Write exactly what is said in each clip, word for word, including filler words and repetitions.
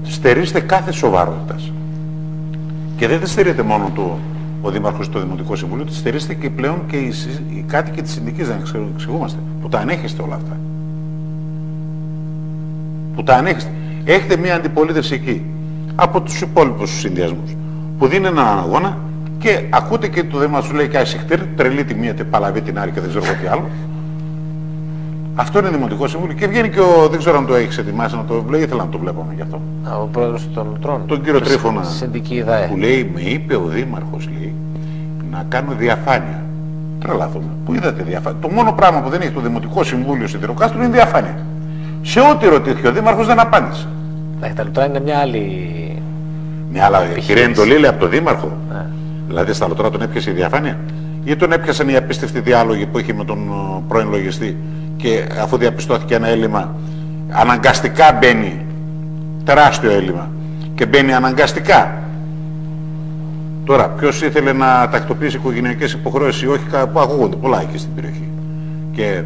στερείστε κάθε σοβαρότητας. Και δεν στερείται μόνο το, ο Δήμαρχος στο Δημοτικό Συμβούλιο, τη στερείστε και πλέον και οι, οι κάτοικοι της Συνδικής, δεν εξηγούμαστε, που τα ανέχεστε όλα αυτά. Που τα ανέχεστε. Έχετε μια αντιπολίτευση εκεί, από τους υπόλοιπους συνδυασμούς, που δίνει έναν αγώνα και ακούτε και το δέμα σου λέει και άσυχτήρ, τρελή τη μία, παλαβή την άλλη και δεν ξέρω τι άλλο. Αυτό είναι Δημοτικό Συμβούλιο και βγαίνει και ο, δεν ξέρω αν το έχεις ετοιμάσει να το βλέπει, ήθελα να το βλέπαμε γι' αυτό. Α, ο πρόεδρος των Λουτρών. Τον κύριο Τρίφωνα, που λέει, με είπε ο Δήμαρχος, λέει, να κάνω διαφάνεια. Τρελαθούμε. Πού είδατε διαφάνεια? Το μόνο πράγμα που δεν έχει το Δημοτικό Συμβούλιο Σιδηροκάστρου είναι διαφάνεια. Σε ό,τι ρωτήθηκε ο Δήμαρχος δεν απάντησε. Ναι, τα Λουτρά είναι μια άλλη. Μια άλλη κυρία εντολή, λέει, από τον Δήμαρχο. Ναι. Δηλαδή στα Λουτρά τον έπιασε η διαφάνεια, ή τον έπιασαν οι απίστευτοι διάλογοι που είχε με τον πρώην λογιστή και αφού διαπιστώθηκε ένα έλλειμμα, αναγκαστικά μπαίνει τεράστιο έλλειμμα και μπαίνει αναγκαστικά. Τώρα, ποιος ήθελε να τακτοποιήσει οικογενειακές υποχρεώσεις ή όχι, που ακούγονται πολλά εκεί στην περιοχή. Και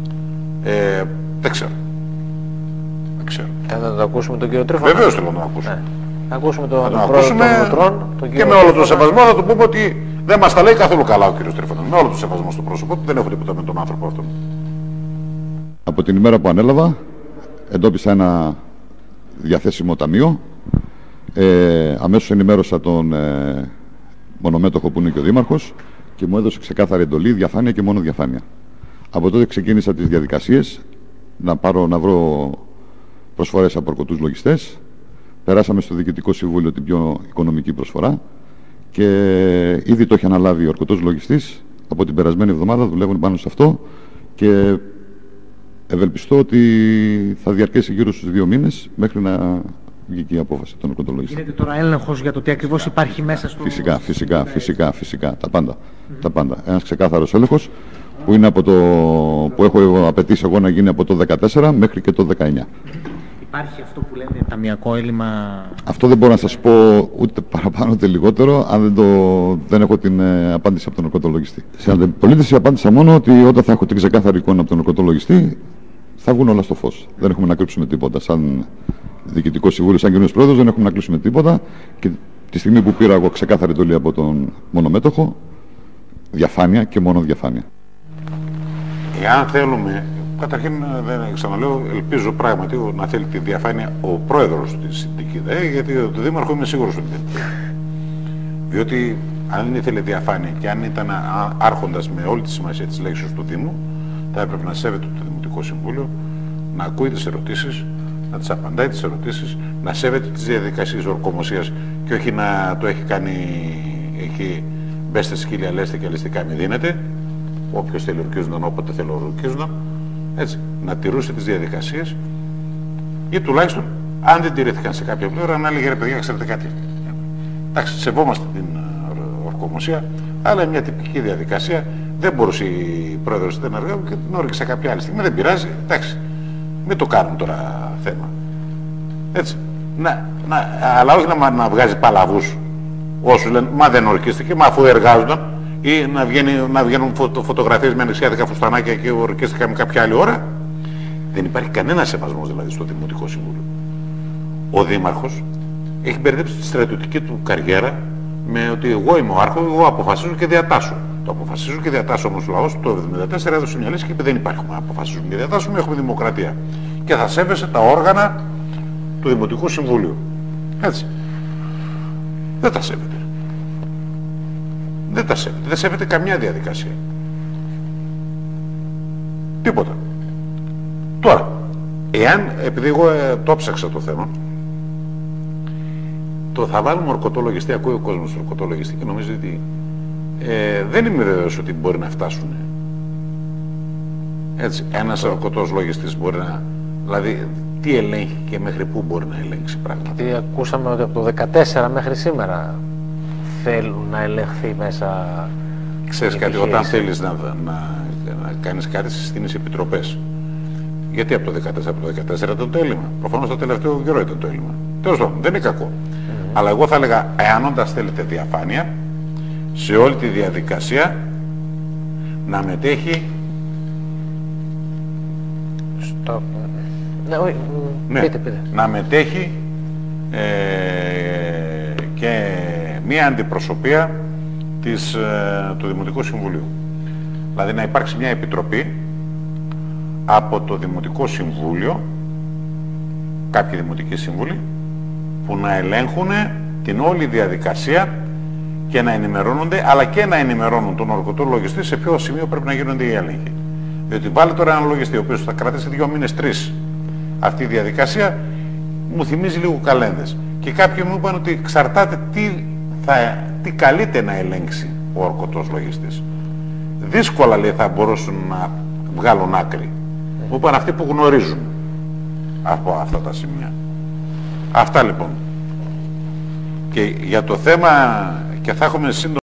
ε, δεν ξέρω. Δεν ξέρω. Θα το ακούσουμε τον κύριο Τρίφωνα. Βεβαίως θέλω να το ακούσουμε. Ναι. Θα ακούσουμε τον, θα τον ακούσουμε πρόεδρο των Λουτρών, τον και κύριο με όλο τον Τρίφωνα. σεβασμό θα του πούμε ότι δεν μας τα λέει καθόλου καλά ο κύριος Τρίφωνα. Με όλο τον σεβασμό στο πρόσωπο του, δεν έχω τίποτα με τον άνθρωπο αυτόν. Από την ημέρα που ανέλαβα, εντόπισα ένα διαθέσιμο ταμείο. Ε, αμέσως ενημέρωσα τον ε, μονομέτωχο που είναι και ο Δήμαρχος και μου έδωσε ξεκάθαρη εντολή, διαφάνεια και μόνο διαφάνεια. Από τότε ξεκίνησα τις διαδικασίες να, πάρω, να βρω προσφορές από ορκωτούς λογιστές. Περάσαμε στο Διοικητικό Συμβούλιο την πιο οικονομική προσφορά και ήδη το έχει αναλάβει ο ορκωτός λογιστής. Από την περασμένη εβδομάδα δουλεύουν πάνω σε αυτό και ευελπιστώ ότι θα διαρκέσει γύρω στους δύο μήνες μέχρι να βγει η απόφαση των ορκωτολογιστών. Γίνεται τώρα έλεγχος για το τι ακριβώς υπάρχει μέσα στο... Φυσικά, φυσικά, φυσικά, φυσικά, τα πάντα. Mm-hmm. Τα πάντα. Ένας ξεκάθαρος έλεγχος που, είναι από το, που έχω απαιτήσει εγώ να γίνει από το δεκατέσσερα μέχρι και το δεκαεννιά. Υπάρχει αυτό που λένε ταμιακό έλλειμμα? Αυτό δεν μπορώ να σας πω ούτε παραπάνω ούτε λιγότερο, αν δεν, το, δεν έχω την ε, απάντηση από τον ορκωτολογιστή. Σε αντιπολίτευση απάντησα μόνο ότι όταν θα έχω την ξεκάθαρη εικόνα από τον ορκωτολογιστή θα βγουν όλα στο φως. Δεν έχουμε να κρύψουμε τίποτα. Σαν Διοικητικό Συμβούλιο, σαν καινούριο πρόεδρος, δεν έχουμε να κρύψουμε τίποτα. Και τη στιγμή που πήρα εγώ ξεκάθαρη εντολή από τον μονομέτωχο, διαφάνεια και μόνο διαφάνεια. Εάν θέλουμε, καταρχήν δεν ξαναλέω, ελπίζω πράγματι να θέλει τη διαφάνεια ο πρόεδρος της Συνδικής ΔΕ, γιατί το Δήμαρχο είμαι σίγουρος ότι δεν θέλει. Διότι αν ήθελε διαφάνεια και αν ήταν άρχοντας με όλη τη σημασία της λέξης του Δήμου, θα έπρεπε να σέβεται το Δημοτικό Συμβούλιο, να ακούει τις ερωτήσεις, να τις απαντάει τις ερωτήσεις, να σέβεται τις διαδικασίες ορκομοσίας και όχι να το έχει κάνει, έχει μπέστε σκύλια, λέστε και αλιστικά μη δίνετε. Όποιος θέλει ορκίζονταν, όποτε θέλει ορκίζονταν. Έτσι, να τηρούσε τις διαδικασίες ή τουλάχιστον, αν δεν τηρήθηκαν σε κάποια πλευρά, να έλεγε ρε παιδιά, ξέρετε κάτι. Εντάξει, σεβόμαστε την ορκομοσία, αλλά είναι μια τυπική διαδικασία. Δεν μπορούσε η πρόεδρος της ΔΕΝΑΡΓΑ και την όργησε κάποια άλλη στιγμή. Δεν πειράζει, εντάξει. Μην το κάνουν τώρα θέμα. Έτσι. Να, να, αλλά όχι να, να βγάζει παλαβούς όσους λένε μα δεν ορκίστηκε, μα αφού εργάζονταν, ή να, βγαίνει, να βγαίνουν φωτο, φωτογραφίες με ανοιξιάτικα φουστανάκια και ορκίστηκαν κάποια άλλη ώρα. Δεν υπάρχει κανένα σεβασμός δηλαδή στο Δημοτικό Συμβούλιο. Ο Δήμαρχος έχει μπερδέψει τη στρατιωτική του καριέρα με ότι εγώ είμαι ο άρχος, εγώ αποφασίζω και διατάσσω. Το αποφασίζω και διατάσσω όμως ο λαός το εβδομήντα τέσσερα έδωσε μια λύση και είπε δεν υπάρχουμε. Αποφασίζουμε και διατάσσουμε, έχουμε δημοκρατία. Και θα σέβεσαι τα όργανα του Δημοτικού Συμβουλίου. Έτσι. Δεν τα σέβεται. Δεν τα σέβεται. Δεν σέβεται καμιά διαδικασία. Τίποτα. Τώρα, εάν, επειδή εγώ ε, το ψάξα το θέμα, το θα βάλουμε ορκωτολογιστή, ακούει ο κόσμος ορκωτολογιστή και νομίζω ότι ε, δεν είμαι βέβαιος ότι μπορεί να φτάσουν. Έτσι, ένας ορκωτός λογιστής μπορεί να, δηλαδή, τι ελέγχει και μέχρι πού μπορεί να ελέγξει πράγματα. Γιατί ακούσαμε ότι από το δεκατέσσερα μέχρι σήμερα θέλουν να ελεγχθεί μέσα. Ξέρεις κάτι, όταν θέλεις να, να, να κάνεις κάτι συστήνεις επιτροπές. Γιατί από το δεκατέσσερα, από το δεκατέσσερα ήταν το έλλειμμα. Προφανώς το τελευταίο καιρό ήταν το έλλειμμα. Τέλος πάντων, δεν είναι κακό. Mm-hmm. Αλλά εγώ θα έλεγα, εάν όντας θέλετε διαφάνεια, σε όλη τη διαδικασία να μετέχει. Στο... Ναι, όχι, ναι, πείτε, πείτε. να μετέχει ε, και μία αντιπροσωπεία της, ε, του Δημοτικού Συμβουλίου. Δηλαδή να υπάρξει μια επιτροπή από το Δημοτικό Συμβούλιο, κάποιοι Δημοτικοί Σύμβουλοι, που να ελέγχουν την όλη διαδικασία και να ενημερώνονται, αλλά και να ενημερώνουν τον ορκωτό λογιστή σε ποιο σημείο πρέπει να γίνονται οι έλεγχοι. Διότι βάλει τώρα έναν λογιστή, ο οποίος θα κρατήσει δύο μήνες, τρεις, αυτή η διαδικασία, μου θυμίζει λίγο καλένδες. Και κάποιοι μου είπαν ότι εξαρτάται τι, θα, τι καλείται να ελέγξει ο ορκωτός λογιστής. Δύσκολα, λέει, θα μπορούσαν να βγάλουν άκρη. Μου είπαν αυτοί που γνωρίζουν από αυτά τα σημεία. Αυτά λοιπόν. Και για το θέμα, και θα έχουμε σύντομα